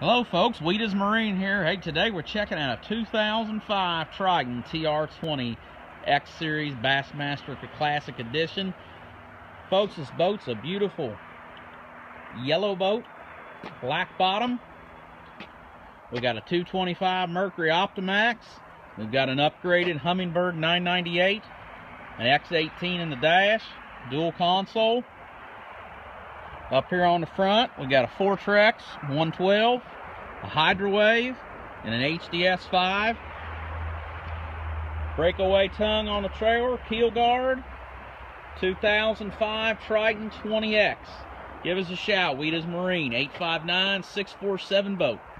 Hello folks, Wheatas Marine here. Hey, today we're checking out a 2005 Triton TR20 X Series Bassmaster Classic Edition. Folks, this boat's a beautiful yellow boat, black bottom. We got a 225 Mercury Optimax. We've got an upgraded Humminbird 998, an X18 in the dash, dual console. Up here on the front, we got a Fortrex 112, a Hydrowave, and an HDS5. Breakaway tongue on the trailer, keel guard, 2005 Triton 20X. Give us a shout, Wheatas Marine, 859-647-BOAT.